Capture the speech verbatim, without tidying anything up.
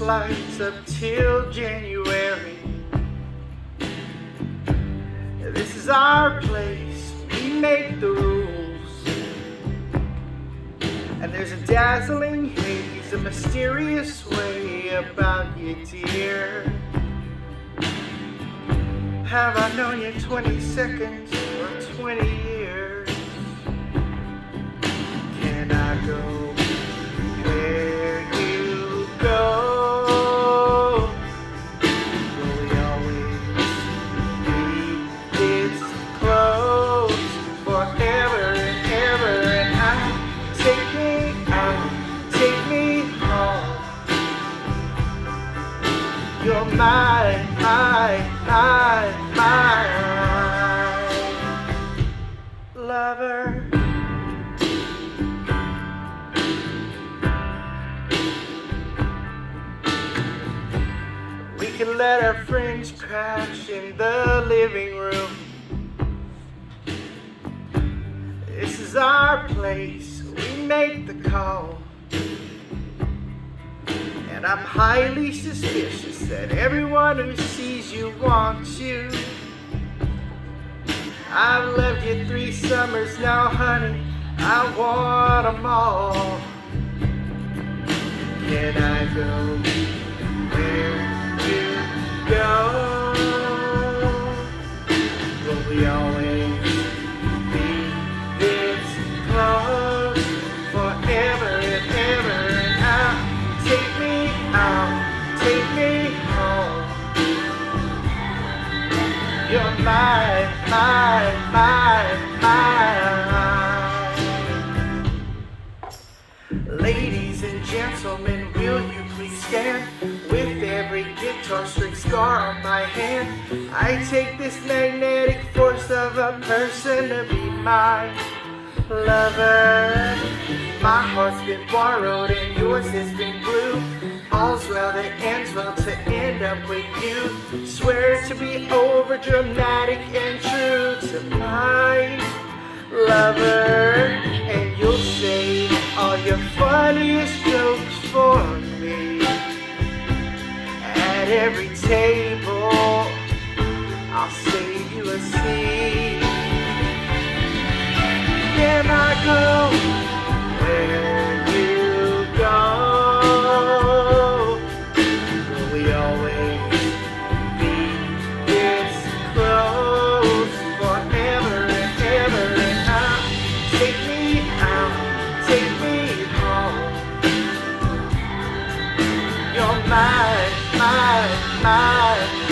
flights up till January. This is our place, we make the rules. And there's a dazzling haze, a mysterious way about you, dear. Have I known you twenty seconds or twenty years? Can I go where you go? Will we always be this close forever and ever? And I, take me out, take me home. You're mine, mine, mine, mine, lover. We can let our friends crash in the living room. This is our place, we make the call. And I'm highly suspicious that everyone who sees you wants you. I've loved you three summers now, honey, I want them all. Can I go where you go? Will we always be this close forever and ever? And now take me out, take me home. You're mine, mine, mine, mine. Ladies and gentlemen, will you please stand? With every guitar string scar on my hand, I take this magnetic force of a person to be my lover. My heart's been borrowed and yours has been blue. All's well that ends well to end up with you. Swear to be over dramatic and true to my lover. And you'll say all your funniest jokes for me. At every table I'll save you a seat. Can I go where you go? Will we always be this close forever and ever? And now take me out, take me home. You're mine, mine, mine.